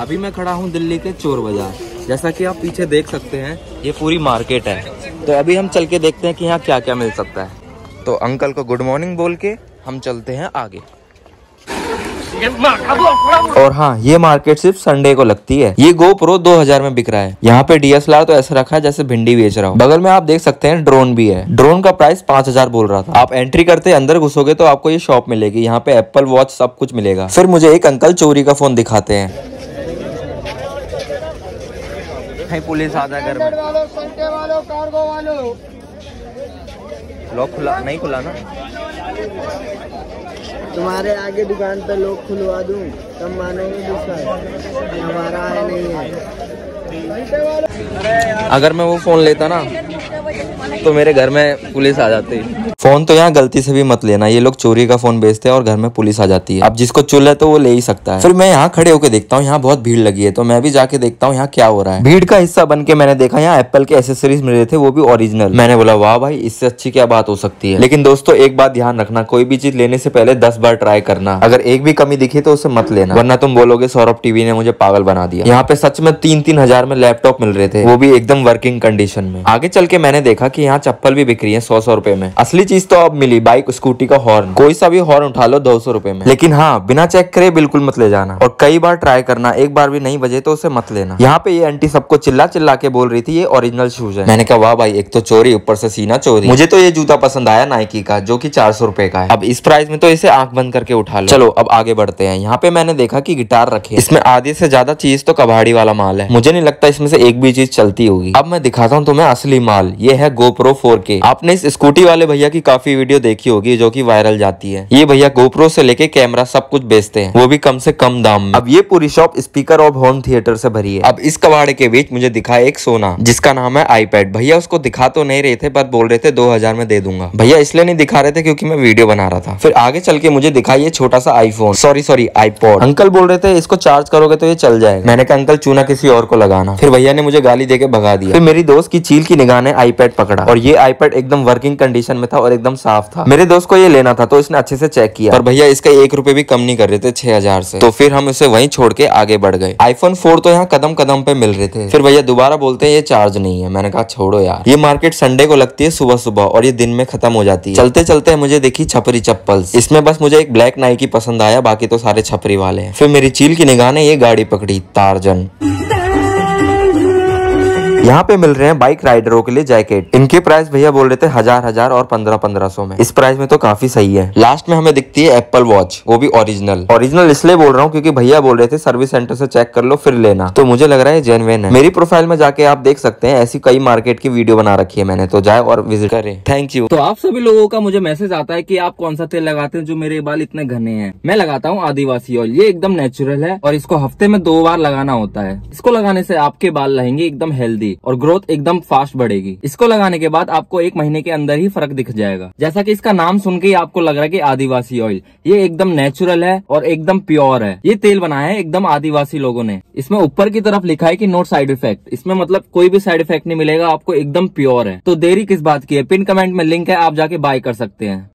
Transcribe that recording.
अभी मैं खड़ा हूँ दिल्ली के चोर बाजार। जैसा कि आप पीछे देख सकते हैं ये पूरी मार्केट है। तो अभी हम चल के देखते हैं कि यहाँ क्या क्या मिल सकता है। तो अंकल को गुड मॉर्निंग बोल के हम चलते हैं आगे। और हाँ, ये मार्केट सिर्फ संडे को लगती है। ये GoPro 2000 में बिक रहा है। यहाँ पे DSLR तो ऐसा रखा है जैसे भिंडी बेच रहा हूँ। बगल में आप देख सकते हैं ड्रोन भी है। ड्रोन का प्राइस 5000 बोल रहा था। आप एंट्री करते अंदर घुसोगे तो आपको ये शॉप मिलेगी। यहाँ पे एप्पल वॉच सब कुछ मिलेगा। फिर मुझे एक अंकल चोरी का फोन दिखाते हैं। पुलिस आ जाए घर में। लॉक खुला नहीं, खुला ना? तुम्हारे आगे दुकान पे लोग खुलवा दूं तब मानोगे दूसरा, हमारा है नहीं है। अगर मैं वो फोन लेता ना तो मेरे घर में पुलिस आ जाती। फोन तो यहाँ गलती से भी मत लेना, ये लोग चोरी का फोन बेचते हैं और घर में पुलिस आ जाती है। अब जिसको चुल है तो वो ले ही सकता है। फिर मैं यहाँ खड़े होकर देखता हूँ, यहाँ बहुत भीड़ लगी है तो मैं भी जाके देखता हूँ यहाँ क्या हो रहा है। भीड़ का हिस्सा बन के मैंने देखा यहाँ एप्पल के एसेसरीज मिल रहे थे, वो भी ओरिजिनल। मैंने बोला वाह भाई, इससे अच्छी क्या बात हो सकती है। लेकिन दोस्तों एक बात ध्यान रखना, कोई भी चीज लेने से पहले 10 बार ट्राई करना। अगर एक भी कमी दिखी तो उसे मत लेना, वरना तुम बोलोगे सौरभ टीवी ने मुझे पागल बना दिया। यहाँ पे सच में 3-3 हजार में लैपटॉप मिल रहे थे, वो भी एकदम वर्किंग कंडीशन में। आगे चल के मैंने देखा कि यहाँ चप्पल भी बिक रही है 100 रुपए में। असली चीज तो अब मिली, बाइक स्कूटी का हॉर्न। कोई सा भी हॉर्न उठा लो 200 रुपए में। लेकिन हाँ, बिना चेक करे बिल्कुल मत ले जाना और कई बार ट्राई करना, एक बार भी नहीं बजे तो उसे मत लेना। यहाँ पे ये आंटी सबको चिल्ला चिल्ला के बोल रही थी ये ओरिजिनल शूज है। मैंने कहा वाह भाई, एक तो चोरी ऊपर से सीना चोरी। मुझे तो ये जूता पसंद आया नाइकी का, जो कि 400 रुपए का है। अब इस प्राइस में तो इसे आंख बंद करके उठा लो। चलो अब आगे बढ़ते हैं। यहाँ पे मैंने देखा कि गिटार रखे, इसमें आधे से ज्यादा चीज तो कबाड़ी वाला माल है। मुझे नहीं लगता इसमें से एक भी चीज चलती होगी। अब मैं दिखाता हूँ तुम्हें असली माल। ये है GoPro 4K। आपने इस स्कूटी वाले भैया की काफी वीडियो देखी होगी जो कि वायरल जाती है। ये भैया GoPro से लेके कैमरा सब कुछ बेचते हैं, वो भी कम से कम दाम में। अब ये पूरी शॉप स्पीकर और होम थिएटर से भरी है। अब इस कबाड़े के बीच मुझे दिखा एक सोना जिसका नाम है iPad। भैया उसको दिखा तो नहीं रहे थे, पर बोल रहे थे 2000 में दे दूंगा। भैया इसलिए नहीं दिखा रहे थे क्योंकि मैं वीडियो बना रहा था। फिर आगे चल के मुझे दिखा ये छोटा सा आईफोन, सॉरी iPod। अंकल बोल रहे थे इसको चार्ज करोगे तो ये चल जाएगा। मैंने कहा अंकल चूना किसी और को लगाना। फिर भैया ने मुझे गाली देके भगा दिया। फिर मेरी दोस्त की चील की निगाह ने iPad पकड़ा और ये iPad एकदम वर्किंग कंडीशन में था और एकदम साफ था। मेरे दोस्त को ये लेना था तो इसने अच्छे से चेक किया, पर भैया इसका 1 रुपए भी कम नहीं कर रहे थे 6000 से। तो फिर हम इसे वहीं छोड़ के आगे बढ़ गए। iPhone 4 तो यहाँ कदम कदम पे मिल रहे थे। फिर भैया दोबारा बोलते हैं ये चार्ज नहीं है। मैंने कहा छोड़ो यार, ये मार्केट संडे को लगती है सुबह सुबह और ये दिन में खत्म हो जाती है। चलते चलते मुझे देखी छपरी चप्पल। इसमें बस मुझे एक ब्लैक नाइकी पसंद आया, बाकी तो सारे छपरी वाले हैं। फिर मेरी चील की निगाह ने ये गाड़ी पकड़ी, टार्जन। यहाँ पे मिल रहे हैं बाइक राइडरों के लिए जैकेट। इनके प्राइस भैया बोल रहे थे 1000 और 1500 में। इस प्राइस में तो काफी सही है। लास्ट में हमें दिखती है एप्पल वॉच, वो भी ओरिजिनल इसलिए बोल रहा हूँ क्योंकि भैया बोल रहे थे सर्विस सेंटर से चेक कर लो फिर लेना, तो मुझे लग रहा है जेन्युइन है। मेरी प्रोफाइल में जाके आप देख सकते हैं, ऐसी कई मार्केट की वीडियो बना रखी है मैंने, तो जाए और विजिट करें। Thank you. तो आप सभी लोगों का मुझे मैसेज आता है कि आप कौन सा तेल लगाते हैं जो मेरे बाल इतने घने हैं। मैं लगाता हूँ आदिवासी ऑयल। ये एकदम नेचुरल है और इसको हफ्ते में 2 बार लगाना होता है। इसको लगाने से आपके बाल रहेंगे एकदम हेल्दी और ग्रोथ एकदम फास्ट बढ़ेगी। इसको लगाने के बाद आपको 1 महीने के अंदर ही फर्क दिख जाएगा। जैसा कि इसका नाम सुन के ही आपको लग रहा है कि आदिवासी ऑयल। ये एकदम नेचुरल है और एकदम प्योर है। ये तेल बनाया है एकदम आदिवासी लोगों ने। इसमें ऊपर की तरफ लिखा है कि नो साइड इफेक्ट। इसमें मतलब कोई भी साइड इफेक्ट नहीं मिलेगा आपको, एकदम प्योर है। तो देरी किस बात की है, पिन कमेंट में लिंक है, आप जाके बाय कर सकते हैं।